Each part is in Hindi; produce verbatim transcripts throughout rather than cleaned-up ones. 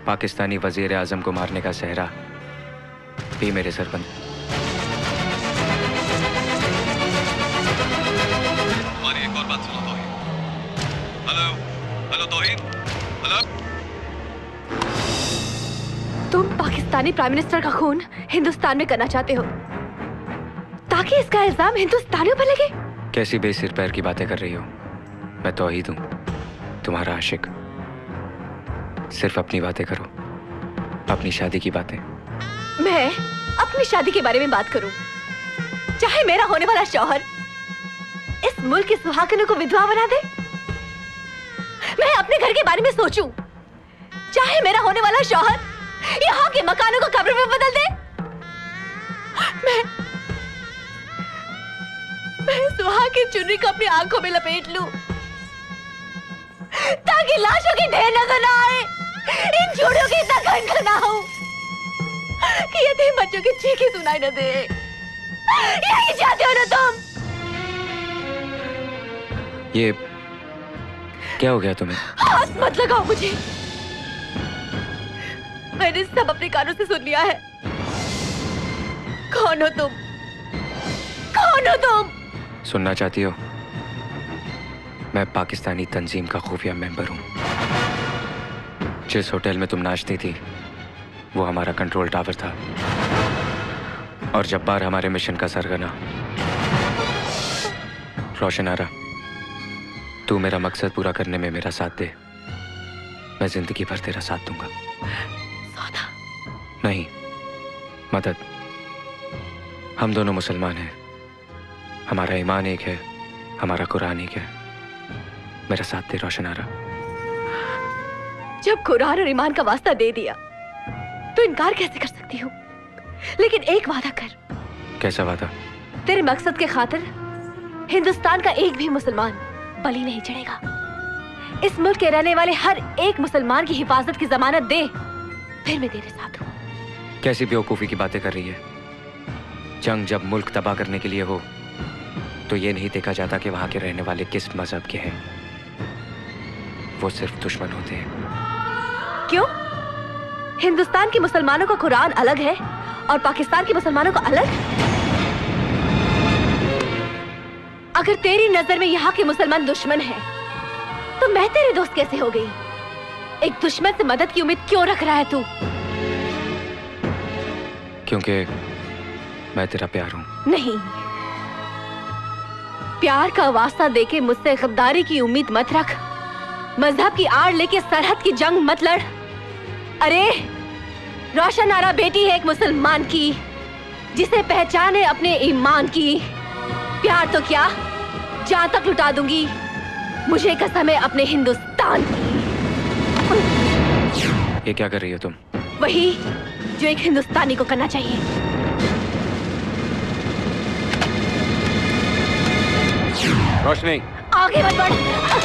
पाकिस्तानी वजीर आजम को मारने का सहरा भी मेरे सर पर। हमारी एक और बात सुनो Tauheen. Hello hello Tauheen, hello. तुम पाकिस्तानी प्राइम मिनिस्टर का खून हिंदुस्तान में करना चाहते हो ताकि इसका इल्जाम हिंदुस्तानियों पर लगे? कैसी बेसिर पैर की बातें कर रही हो? मैं तौहीद हूँ, तुम्हारा आशिक। सिर्फ अपनी बातें करो, अपनी शादी की बातें। मैं अपनी शादी के बारे में बात करूं, चाहे मेरा होने वाला शौहर इस मुल्क की सुहागनों को विधवा बना दे। मैं अपने घर के बारे में सोचूं, चाहे मेरा होने वाला शौहर यहाँ के मकानों को कब्र में बदल दे। मैं मैं सुहाग की चुन्नी को अपनी आंखों में लपेट लूं ताकि लाशों की ढेर नजर ना आए, इन चूड़ियों की इतना खनखन ना हो कि यतीम बच्चों की चीखें सुनाई न दे। यही चाहते हो ना तुम? ये क्या हो गया तुम्हें? हाथ मत लगाओ मुझे, मैंने सब अपने कानों से सुन लिया है। कौन हो तुम? कौन हो तुम? सुनना चाहती हो? मैं पाकिस्तानी तंजीम का खुफिया मेंबर हूं। जिस होटल में तुम नाचती थी वो हमारा कंट्रोल टावर था, और जब्बार हमारे मिशन का सरगना। रोशन आरा, तू मेरा मकसद पूरा करने में मेरा साथ दे, मैं जिंदगी भर तेरा साथ दूंगा। सौदा नहीं, मदद। हम दोनों मुसलमान हैं, हमारा ईमान एक है, हमारा कुरान एक है। मेरा साथ दे रोशन आरा। जब कुरान और ईमान का वास्ता दे दिया तो इनकार कैसे कर सकती हूँ? लेकिन एक वादा कर। कैसा वादा? तेरे मकसद के खातिर हिंदुस्तान का एक भी मुसलमान बलि नहीं चढ़ेगा। इस मुल्क के रहने वाले हर एक मुसलमान की हिफाजत की जमानत दे, फिर मैं तेरे साथ हूँ। कैसी बेवकूफी की बातें कर रही है? जंग जब मुल्क तबाह करने के लिए हो तो ये नहीं देखा जाता कि वहां के रहने वाले किस मजहब के हैं। वो सिर्फ दुश्मन होते हैं। क्यों? हिंदुस्तान के मुसलमानों का कुरान अलग है और पाकिस्तान के मुसलमानों का अलग? अगर तेरी नजर में यहाँ के मुसलमान दुश्मन हैं, तो मैं तेरे दोस्त कैसे हो गई? एक दुश्मन से मदद की उम्मीद क्यों रख रहा है तू? क्योंकि मैं तेरा प्यार हूं। नहीं, प्यार का वास्ता देके मुझसे गद्दारी की उम्मीद मत रख। मजहब की आड़ लेके सरहद की जंग मत लड़। अरे रोशन आरा बेटी है एक मुसलमान की, जिसे पहचान है अपने ईमान की। प्यार तो क्या, जान तक लुटा दूंगी। मुझे कसम है अपने हिंदुस्तान की। ये क्या कर रही हो तुम? वही जो एक हिंदुस्तानी को करना चाहिए। रोशनी, आगे मत बढ़।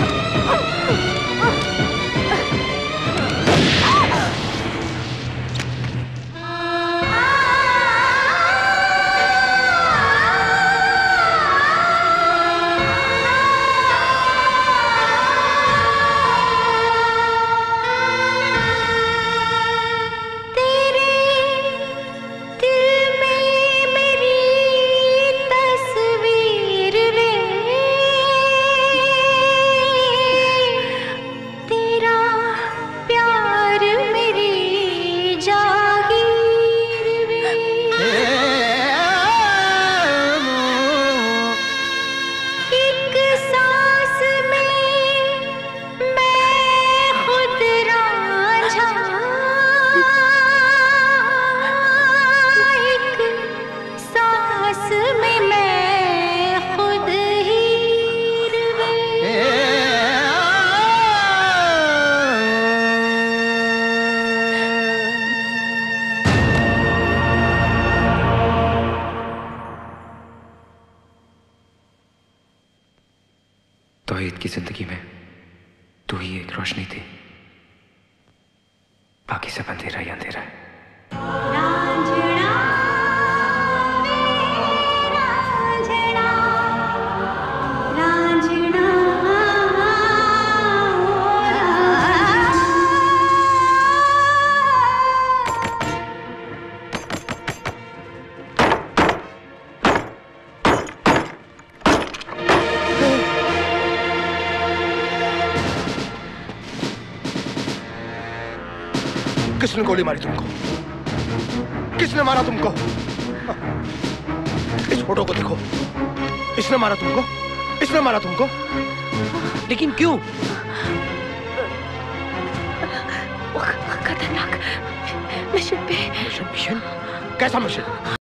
तौहीद की जिंदगी में तू ही एक रोशनी थी, बाकी सब अंधेरा ही अंधेरा है। किसने गोली मारी तुमको? किसने मारा तुमको? इस फोटो को देखो। इसने मारा तुमको? इसने मारा तुमको? लेकिन क्यों? खतरनाक मिशन पे। मिशन? मिशन? कैसा मिशन?